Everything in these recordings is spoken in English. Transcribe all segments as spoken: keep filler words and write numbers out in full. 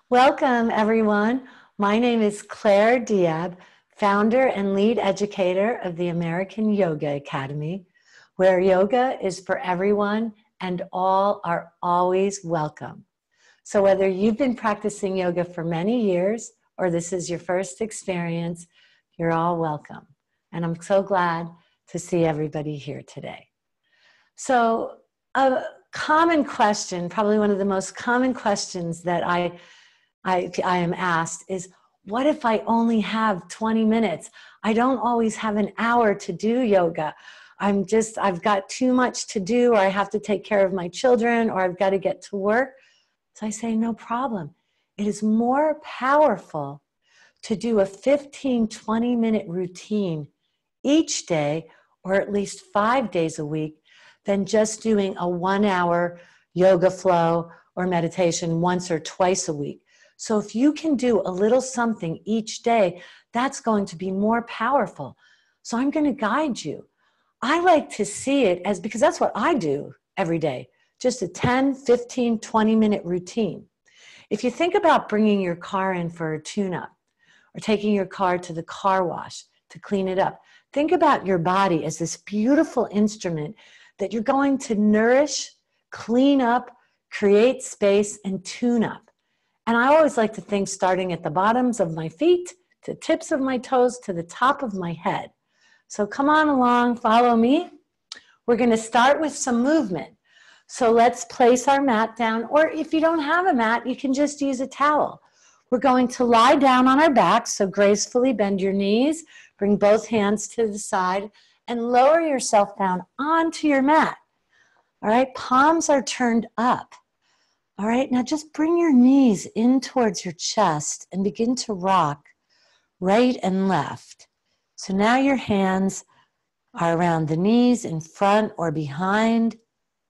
Welcome, everyone. My name is Claire Diab, founder and lead educator of the American Yoga Academy, where yoga is for everyone and all are always welcome. So whether you've been practicing yoga for many years or this is your first experience, you're all welcome. And I'm so glad to see everybody here today. So a common question, probably one of the most common questions that I I, I am asked is, what if I only have twenty minutes? I don't always have an hour to do yoga. I'm just, I've got too much to do, or I have to take care of my children, or I've got to get to work. So I say, no problem. It is more powerful to do a fifteen, twenty minute routine each day, or at least five days a week, than just doing a one hour yoga flow or meditation once or twice a week. So if you can do a little something each day, that's going to be more powerful. So I'm going to guide you. I like to see it as, because that's what I do every day, just a ten, fifteen, twenty minute routine. If you think about bringing your car in for a tune-up or taking your car to the car wash to clean it up, think about your body as this beautiful instrument that you're going to nourish, clean up, create space, and tune up. And I always like to think starting at the bottoms of my feet, to tips of my toes, to the top of my head. So come on along, follow me. We're going to start with some movement. So let's place our mat down, or if you don't have a mat, you can just use a towel. We're going to lie down on our backs, so gracefully bend your knees, bring both hands to the side, and lower yourself down onto your mat. All right, palms are turned up. All right, now just bring your knees in towards your chest and begin to rock right and left. So now your hands are around the knees, in front or behind.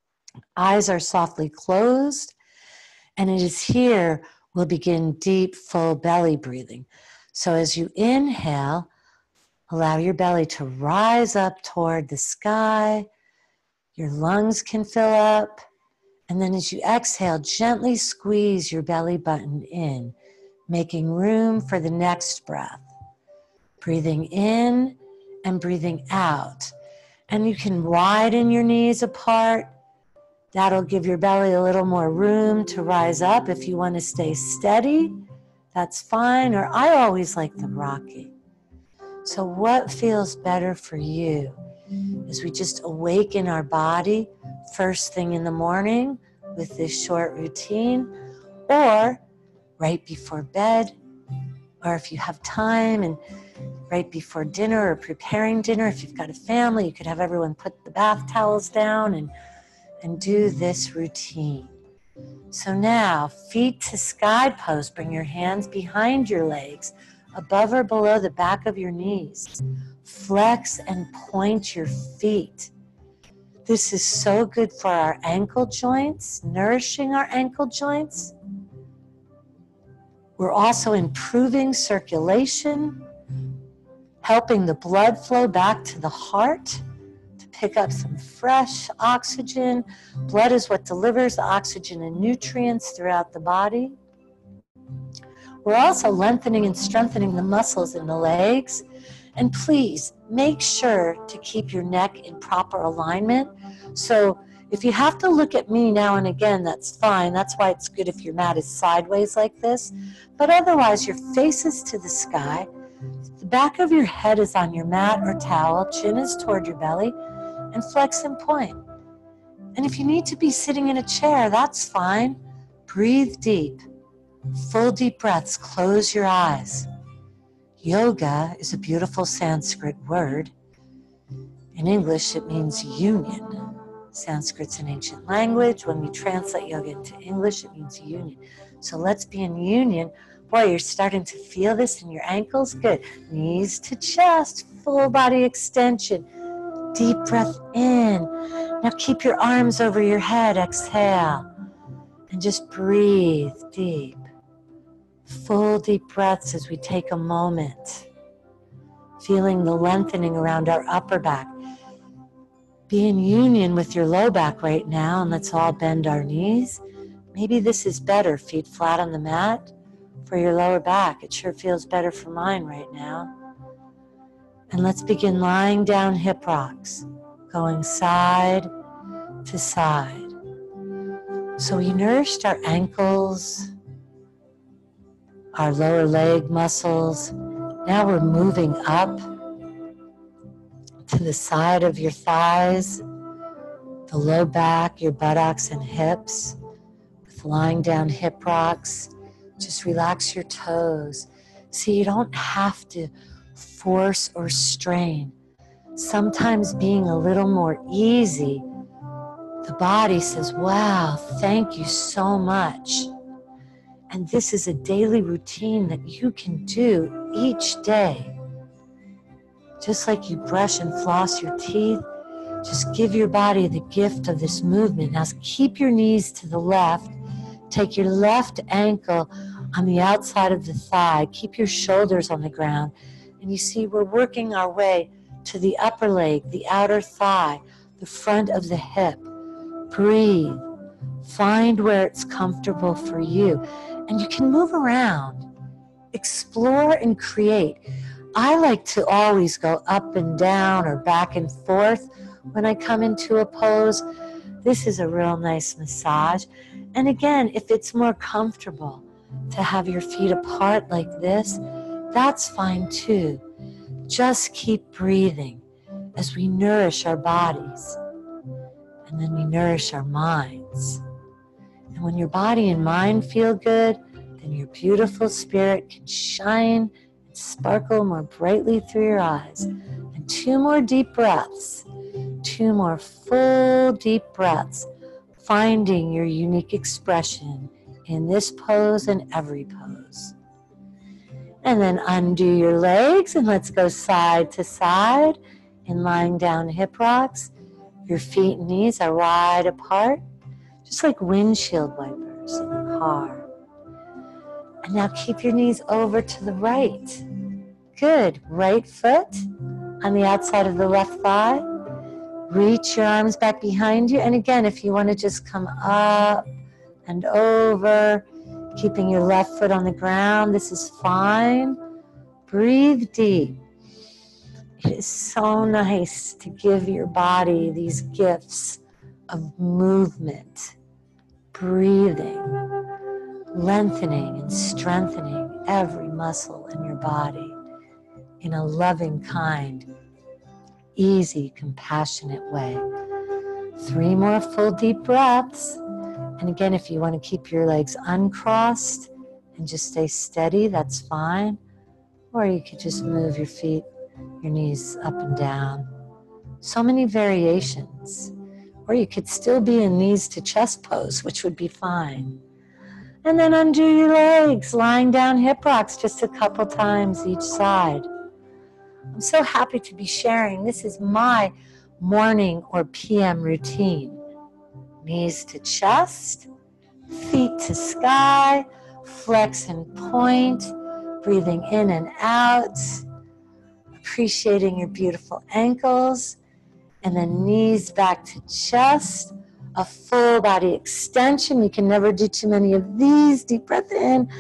Eyes are softly closed. And it is here we'll begin deep, full belly breathing. So as you inhale, allow your belly to rise up toward the sky. Your lungs can fill up. And then as you exhale, gently squeeze your belly button in, making room for the next breath. Breathing in and breathing out. And you can widen your knees apart. That'll give your belly a little more room to rise up. If you want to stay steady, that's fine. Or I always like the rocking. So what feels better for you? As we just awaken our body first thing in the morning with this short routine, or right before bed, or if you have time and right before dinner or preparing dinner. If you've got a family, you could have everyone put the bath towels down and, and do this routine. So now, feet to sky pose. Bring your hands behind your legs, above or below the back of your knees. Flex and point your feet. This is so good for our ankle joints, nourishing our ankle joints. We're also improving circulation, helping the blood flow back to the heart to pick up some fresh oxygen. Blood is what delivers the oxygen and nutrients throughout the body. We're also lengthening and strengthening the muscles in the legs. And please make sure to keep your neck in proper alignment. So if you have to look at me now and again, that's fine. That's why it's good if your mat is sideways like this. But otherwise, your face is to the sky. The back of your head is on your mat or towel. Chin is toward your belly. And flex and point. And if you need to be sitting in a chair, that's fine. Breathe deep. Full deep breaths. Close your eyes. Yoga is a beautiful Sanskrit word. In English, it means union. Sanskrit's an ancient language. When we translate yoga into English, it means union. So let's be in union. Boy, you're starting to feel this in your ankles. Good. Knees to chest, full body extension. Deep breath in. Now keep your arms over your head. Exhale. And just breathe deep. Full deep breaths as we take a moment. Feeling the lengthening around our upper back. Be in union with your low back right now, and let's all bend our knees. Maybe this is better, feet flat on the mat. for your lower back. It sure feels better for mine right now. And let's begin lying down hip rocks, going side to side. So we nourished our ankles, our lower leg muscles. Now we're moving up to the side of your thighs, the low back, your buttocks and hips, with lying down hip rocks. Just relax your toes. See, you don't have to force or strain. Sometimes being a little more easy, the body says, wow, thank you so much. And this is a daily routine that you can do each day. Just like you brush and floss your teeth, just give your body the gift of this movement. Now keep your knees to the left. Take your left ankle on the outside of the thigh. Keep your shoulders on the ground. And you see we're working our way to the upper leg, the outer thigh, the front of the hip. Breathe. Find where it's comfortable for you. And you can move around. Explore and create. I like to always go up and down or back and forth when I come into a pose. This is a real nice massage. And again, if it's more comfortable to have your feet apart like this, that's fine too. Just keep breathing as we nourish our bodies. And then we nourish our minds. And when your body and mind feel good, then your beautiful spirit can shine and sparkle more brightly through your eyes. And two more deep breaths. Two more full deep breaths. Finding your unique expression in this pose and every pose. And then undo your legs and let's go side to side in lying down hip rocks. Your feet and knees are wide apart, just like windshield wipers in a car. And now keep your knees over to the right. Good. Right foot on the outside of the left thigh. Reach your arms back behind you. And again, if you want to just come up and over, keeping your left foot on the ground, this is fine. Breathe deep. It is so nice to give your body these gifts of movement, breathing, lengthening and strengthening every muscle in your body in a loving, kind, easy, compassionate way. Three more full deep breaths. And again, if you want to keep your legs uncrossed and just stay steady, that's fine. Or you could just move your feet, your knees up and down. So many variations. Or you could still be in knees to chest pose, which would be fine. And then undo your legs, lying down hip rocks just a couple times each side. I'm so happy to be sharing. This is my morning or P M routine. Knees to chest, feet to sky, flex and point, breathing in and out, appreciating your beautiful ankles, and then knees back to chest, a full body extension. We can never do too many of these. Deep breath in.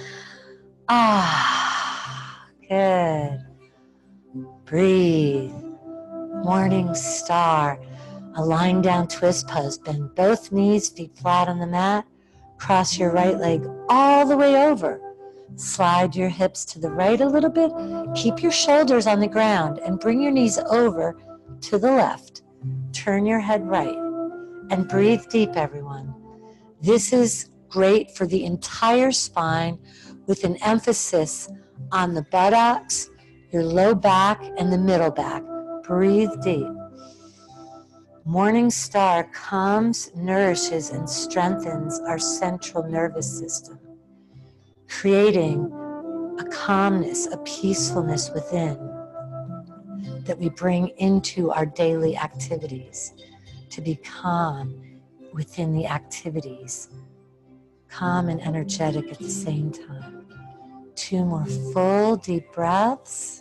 Ah, good. Breathe. Morning star. A lying down twist pose. Bend both knees, feet flat on the mat. Cross your right leg all the way over. Slide your hips to the right a little bit. Keep your shoulders on the ground and bring your knees over to the left. Turn your head right and breathe deep, everyone. This is great for the entire spine with an emphasis on the buttocks, your low back, and the middle back. Breathe deep. Morning star calms, nourishes, and strengthens our central nervous system, creating a calmness, a peacefulness within that we bring into our daily activities to be calm within the activities, calm and energetic at the same time. Two more full deep breaths.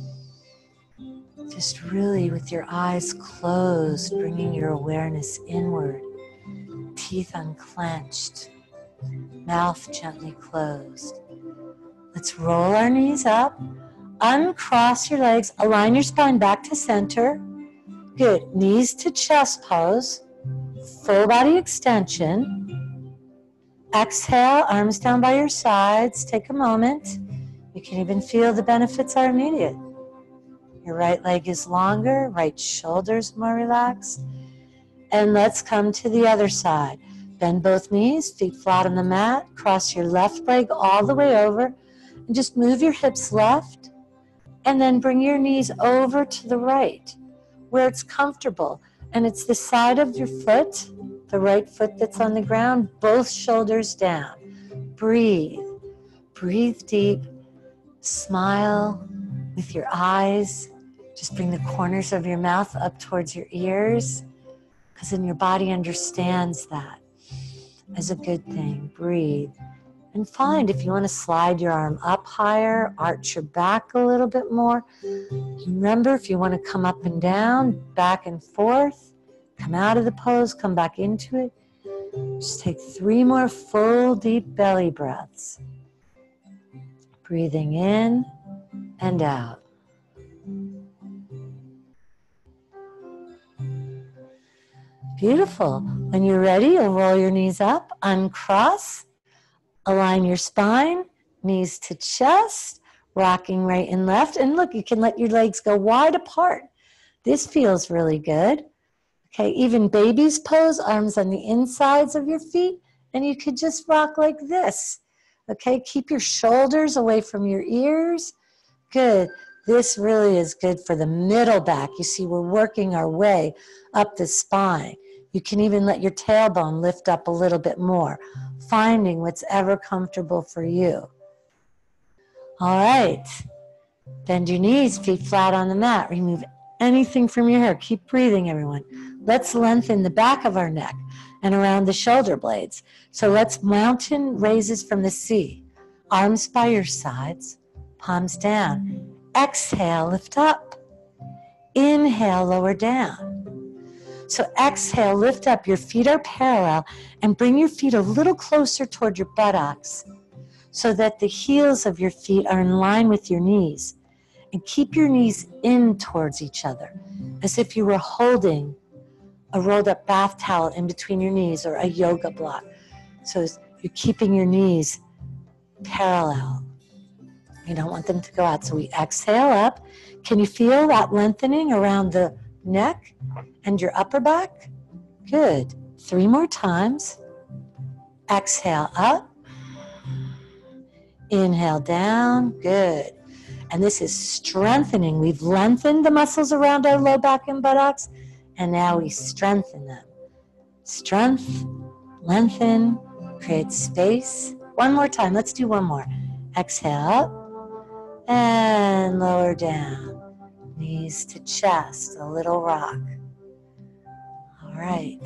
Just really with your eyes closed, bringing your awareness inward, teeth unclenched, mouth gently closed. Let's roll our knees up. Uncross your legs. Align your spine back to center. Good. Knees to chest pose. Full body extension. Exhale, arms down by your sides. Take a moment. You can even feel the benefits are immediate. Your right leg is longer, right shoulder's more relaxed. And let's come to the other side. Bend both knees, feet flat on the mat. Cross your left leg all the way over. And just move your hips left. And then bring your knees over to the right, where it's comfortable. And it's the side of your foot, the right foot that's on the ground, both shoulders down. Breathe. Breathe deep. Smile with your eyes. Just bring the corners of your mouth up towards your ears, because then your body understands that as a good thing. Breathe. And find if you want to slide your arm up higher, arch your back a little bit more. Remember, if you want to come up and down, back and forth, come out of the pose, come back into it. Just take three more full, deep belly breaths. Breathing in and out. Beautiful. When you're ready, you'll roll your knees up, uncross, align your spine, knees to chest, rocking right and left. And look, you can let your legs go wide apart. This feels really good. Okay, even baby's pose, arms on the insides of your feet, and you could just rock like this. Okay, keep your shoulders away from your ears. Good. This really is good for the middle back. You see, we're working our way up the spine. You can even let your tailbone lift up a little bit more, finding what's ever comfortable for you. All right. Bend your knees, feet flat on the mat. Remove anything from your hair. Keep breathing, everyone. Let's lengthen the back of our neck and around the shoulder blades. So let's mountain raises from the sea. Arms by your sides, palms down. Exhale, lift up. Inhale, lower down. So exhale, lift up. Your feet are parallel and bring your feet a little closer toward your buttocks so that the heels of your feet are in line with your knees. And keep your knees in towards each other as if you were holding a rolled up bath towel in between your knees or a yoga block. So you're keeping your knees parallel. You don't want them to go out. So we exhale up. Can you feel that lengthening around the neck and your upper back? Good. Three more times. Exhale up. Inhale down. Good. And this is strengthening. We've lengthened the muscles around our low back and buttocks, and now we strengthen them. Strength, lengthen, create space. One more time. Let's do one more. Exhale up and lower down. Knees to chest, a little rock. All right.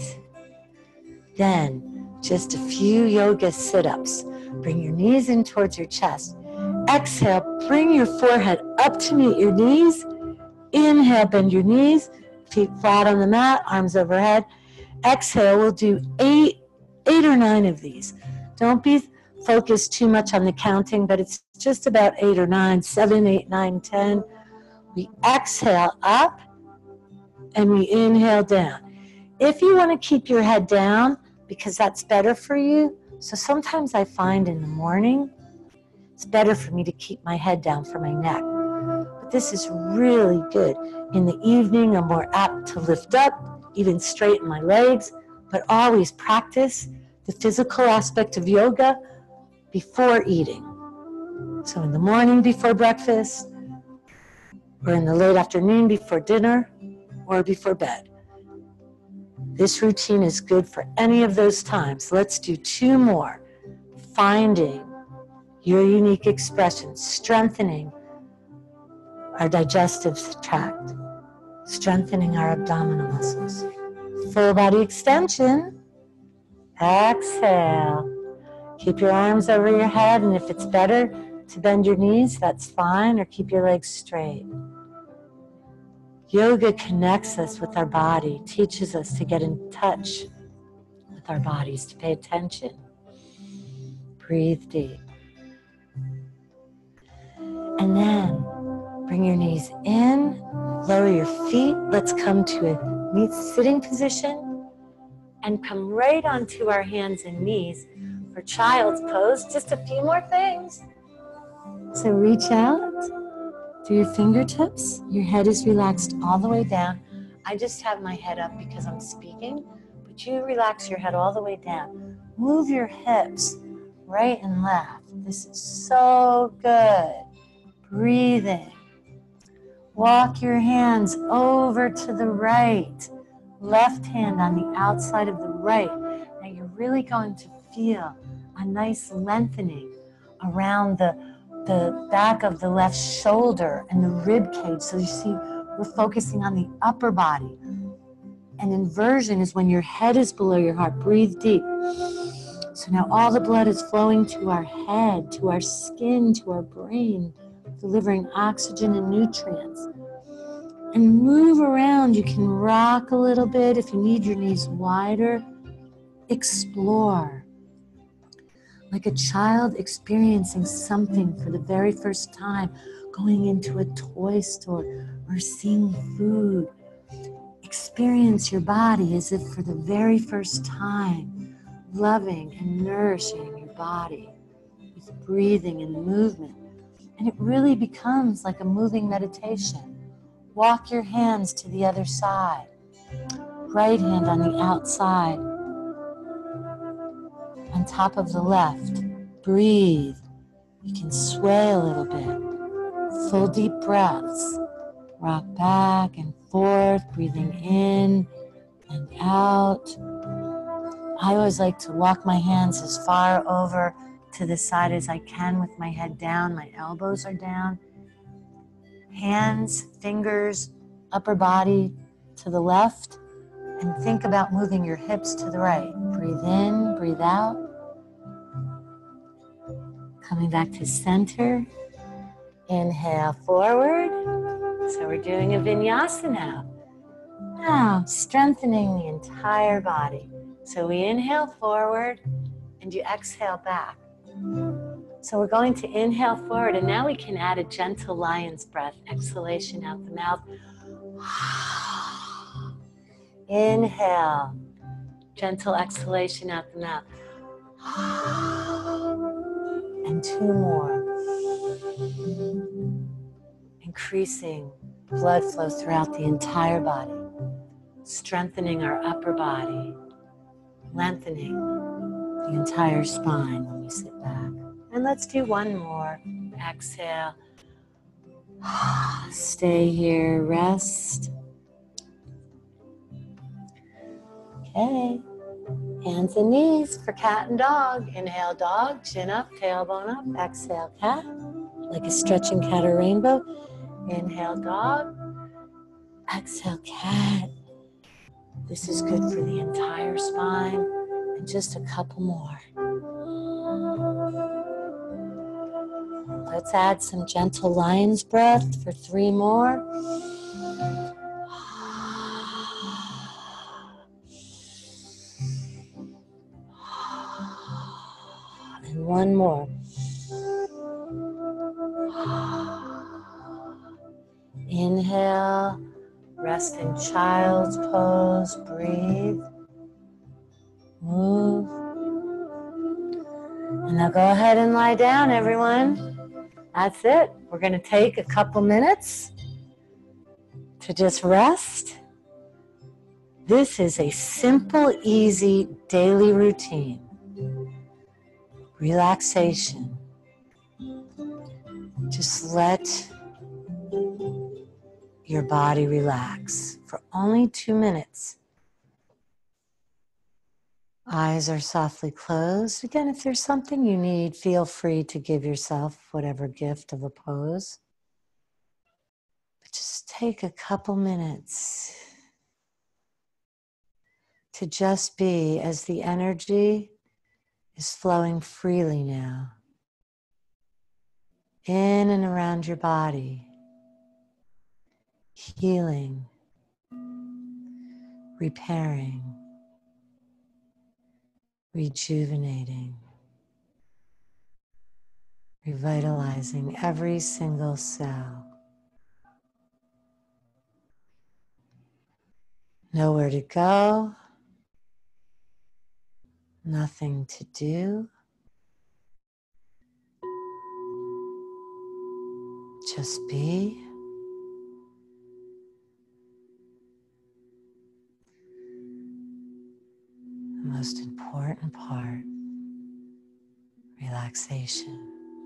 Then just a few yoga sit-ups. Bring your knees in towards your chest. Exhale, bring your forehead up to meet your knees. Inhale, bend your knees, feet flat on the mat, arms overhead. Exhale, we'll do eight, eight or nine of these. Don't be focused too much on the counting, but it's just about eight or nine, seven, eight, nine, ten. We exhale up and we inhale down. If you want to keep your head down, because that's better for you, so sometimes I find in the morning, it's better for me to keep my head down for my neck. But this is really good. In the evening, I'm more apt to lift up, even straighten my legs, but always practice the physical aspect of yoga before eating. So in the morning before breakfast, or in the late afternoon before dinner, or before bed. This routine is good for any of those times. Let's do two more. Finding your unique expression, strengthening our digestive tract, strengthening our abdominal muscles. Full body extension. Exhale. Keep your arms over your head, and if it's better to bend your knees, that's fine, or keep your legs straight. Yoga connects us with our body, teaches us to get in touch with our bodies, to pay attention. Breathe deep. And then bring your knees in, lower your feet. Let's come to a neat sitting position and come right onto our hands and knees for child's pose. Just a few more things. So reach out to your fingertips. Your head is relaxed all the way down. I just have my head up because I'm speaking, but you relax your head all the way down. Move your hips right and left. This is so good. Breathing. Walk your hands over to the right. Left hand on the outside of the right. Now you're really going to feel a nice lengthening around the, the back of the left shoulder and the rib cage. So you see, we're focusing on the upper body. And inversion is when your head is below your heart. Breathe deep. So now all the blood is flowing to our head, to our skin, to our brain, delivering oxygen and nutrients. And move around. You can rock a little bit if you need your knees wider. Explore. Like a child experiencing something for the very first time, going into a toy store or seeing food. Experience your body as if for the very first time, loving and nourishing your body with breathing and movement. And it really becomes like a moving meditation. Walk your hands to the other side. Right hand on the outside, on top of the left. Breathe. You can sway a little bit. Full deep breaths. Rock back and forth, breathing in and out. I always like to walk my hands as far over to the side as I can with my head down. My elbows are down. Hands, fingers, upper body to the left. And think about moving your hips to the right. Breathe in, breathe out. Coming back to center. Inhale forward. So we're doing a vinyasa now. Now, strengthening the entire body. So we inhale forward and you exhale back. So we're going to inhale forward and now we can add a gentle lion's breath. Exhalation out the mouth. Inhale. Gentle exhalation out the mouth. And two more. Increasing blood flow throughout the entire body. Strengthening our upper body. Lengthening the entire spine when we sit back. And let's do one more. Exhale. Stay here. Rest. Okay. Hands and knees for cat and dog. Inhale dog, chin up, tailbone up. Exhale cat, like a stretching cat or rainbow. Inhale dog. Exhale cat. This is good for the entire spine. And just a couple more. Let's add some gentle lion's breath for three more. And one more. Inhale, rest in child's pose, breathe, move. And now go ahead and lie down, everyone. That's it. We're going to take a couple minutes to just rest. This is a simple, easy daily routine. Relaxation. Just let your body relax for only two minutes. Eyes are softly closed. Again, if there's something you need, feel free to give yourself whatever gift of a pose. But just take a couple minutes to just be as the energy is flowing freely now. In and around your body. Healing. Repairing. Rejuvenating. revitalizing every single cell. Nowhere to go, nothing to do, just be. The most important part, relaxation.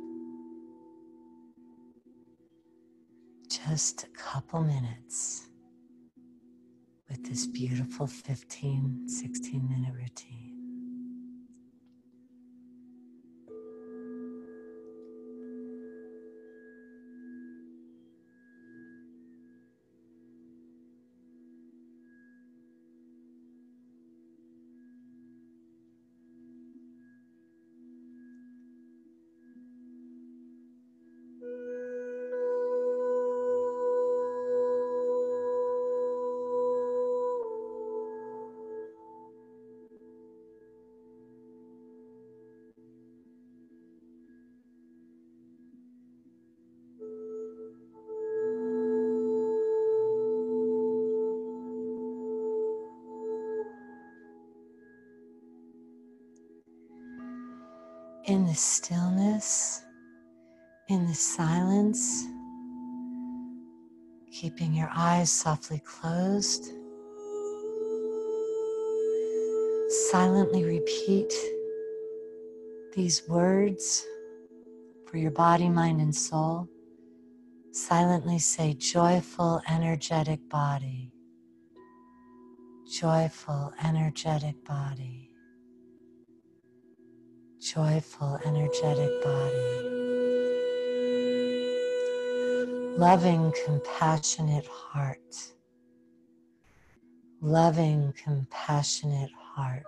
Just a couple minutes with this beautiful fifteen, sixteen minute routine. In the stillness, in the silence, keeping your eyes softly closed, silently repeat these words for your body, mind, and soul. Silently say, joyful, energetic body. Joyful, energetic body. Joyful, energetic body. Loving, compassionate heart. Loving, compassionate heart.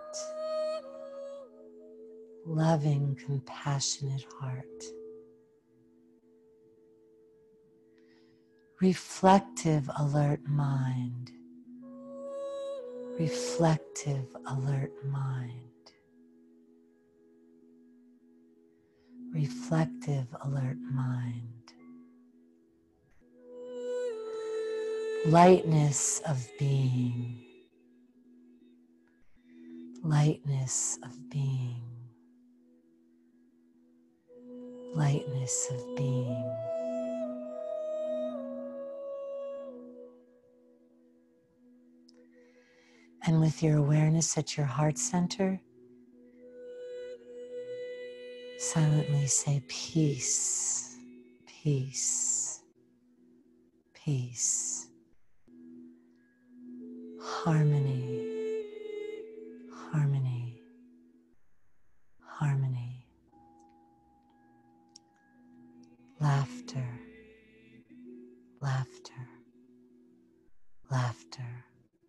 Loving, compassionate heart. Reflective, alert mind. Reflective, alert mind. Reflective, alert mind. Lightness of being. Lightness of being. Lightness of being. And with your awareness at your heart center, silently say peace, peace, peace, harmony, harmony, harmony, laughter, laughter, laughter,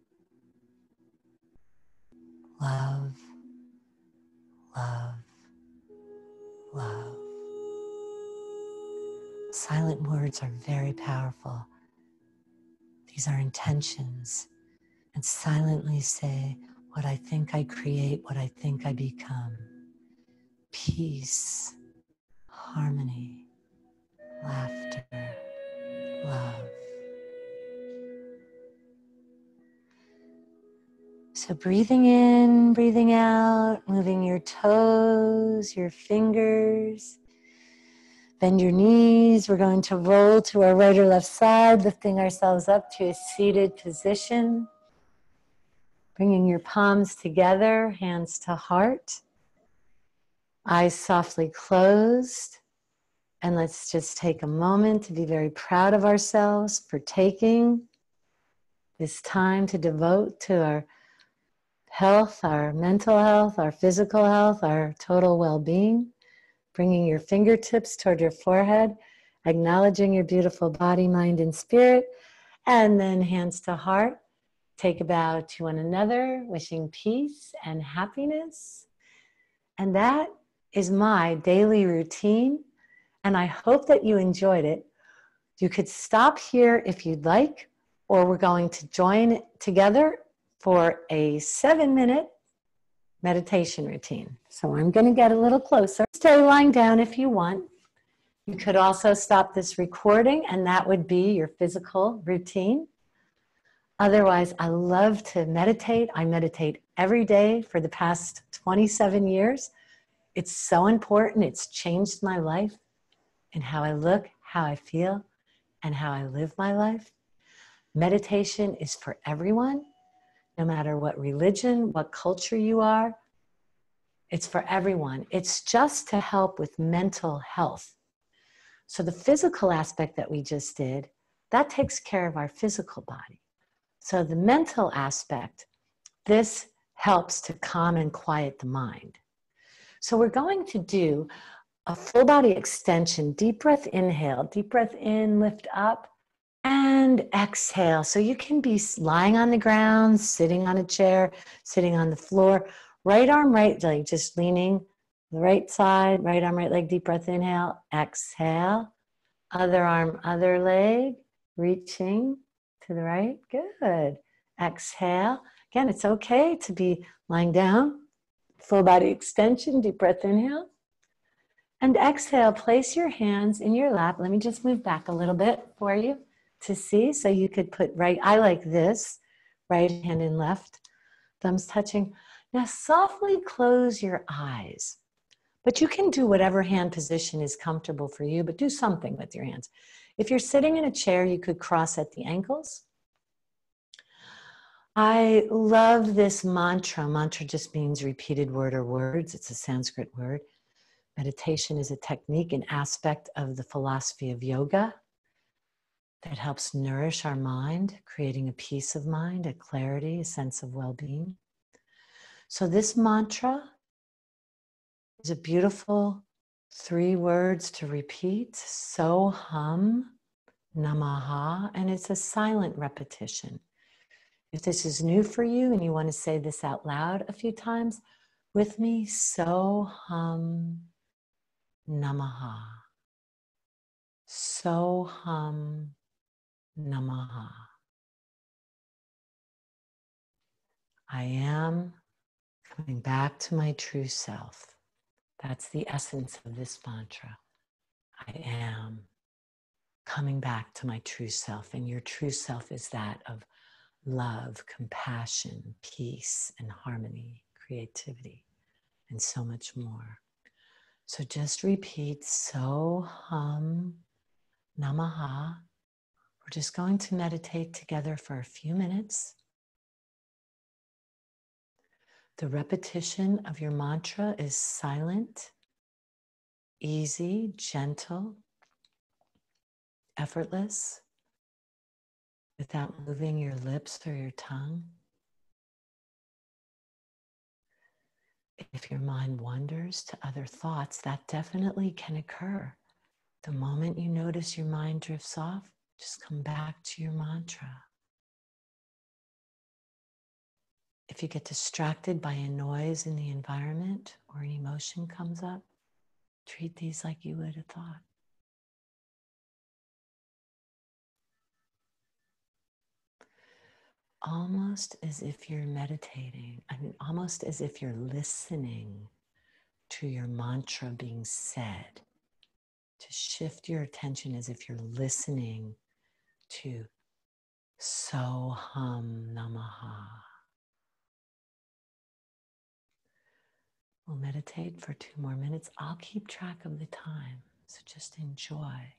love, love, love. Silent words are very powerful. These are intentions. And silently say, what I think I create, what I think I become. Peace, harmony, laughter, love. So breathing in, breathing out, moving your toes, your fingers. Bend your knees. We're going to roll to our right or left side, lifting ourselves up to a seated position. Bringing your palms together, hands to heart. Eyes softly closed. And let's just take a moment to be very proud of ourselves for taking this time to devote to our health, our mental health, our physical health, our total well-being. Bringing your fingertips toward your forehead, acknowledging your beautiful body, mind, and spirit. And then hands to heart. Take a bow to one another, wishing peace and happiness. And that is my daily routine. And I hope that you enjoyed it. You could stop here if you'd like, or we're going to join together for a seven minute meditation routine. So I'm going to get a little closer. Stay lying down if you want. You could also stop this recording, and that would be your physical routine. Otherwise, I love to meditate. I meditate every day for the past twenty-seven years. It's so important. It's changed my life and how I look, how I feel, and how I live my life. Meditation is for everyone, no matter what religion, what culture you are. It's for everyone. It's just to help with mental health. So the physical aspect that we just did, that takes care of our physical body. So the mental aspect, this helps to calm and quiet the mind. So we're going to do a full body extension, deep breath inhale, deep breath in, lift up, and exhale. So you can be lying on the ground, sitting on a chair, sitting on the floor, right arm, right leg, just leaning the right side, right arm, right leg, deep breath inhale, exhale, other arm, other leg, reaching to the right, good. Exhale. Again, it's okay to be lying down, full body extension, deep breath inhale. And exhale, place your hands in your lap. Let me just move back a little bit for you to see. So you could put right, I like this, right hand and left, thumbs touching. Now softly close your eyes. But you can do whatever hand position is comfortable for you, but do something with your hands. If you're sitting in a chair, you could cross at the ankles. I love this mantra. Mantra just means repeated word or words. It's a Sanskrit word. Meditation is a technique, an aspect of the philosophy of yoga that helps nourish our mind, creating a peace of mind, a clarity, a sense of well-being. So this mantra is a beautiful three words to repeat. Soham Namaha, and it's a silent repetition. If this is new for you and you want to say this out loud a few times with me, Soham Namaha. Soham Namaha. I am coming back to my true self. That's the essence of this mantra. I am coming back to my true self. And your true self is that of love, compassion, peace, and harmony, creativity, and so much more. So just repeat Soham Namaha. We're just going to meditate together for a few minutes. The repetition of your mantra is silent, easy, gentle, effortless, without moving your lips or your tongue. If your mind wanders to other thoughts, that definitely can occur. The moment you notice your mind drifts off, just come back to your mantra. If you get distracted by a noise in the environment or an emotion comes up, treat these like you would a thought. Almost as if you're meditating, I mean, almost as if you're listening to your mantra being said. To shift your attention as if you're listening to Soham Namaha. We'll meditate for two more minutes. I'll keep track of the time, so just enjoy.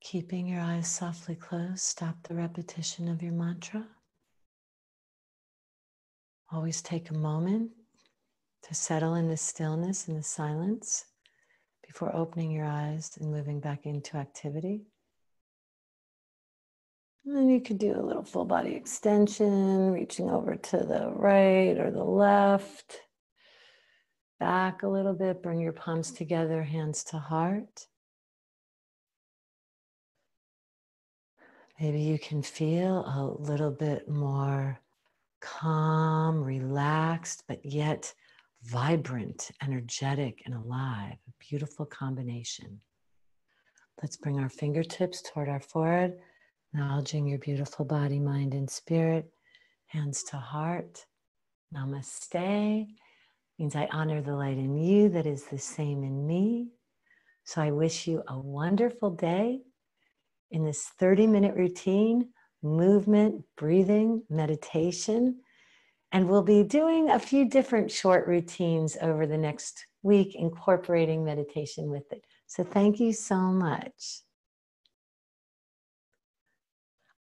Keeping your eyes softly closed, stop the repetition of your mantra. Always take a moment to settle in the stillness and the silence before opening your eyes and moving back into activity. And then you could do a little full body extension, reaching over to the right or the left. Back a little bit, bring your palms together, hands to heart. Maybe you can feel a little bit more calm, relaxed, but yet vibrant, energetic, and alive. A beautiful combination. Let's bring our fingertips toward our forehead, acknowledging your beautiful body, mind, and spirit. Hands to heart. Namaste. Means I honor the light in you that is the same in me. So I wish you a wonderful day in this thirty minute routine, movement, breathing, meditation. And we'll be doing a few different short routines over the next week, incorporating meditation with it. So thank you so much.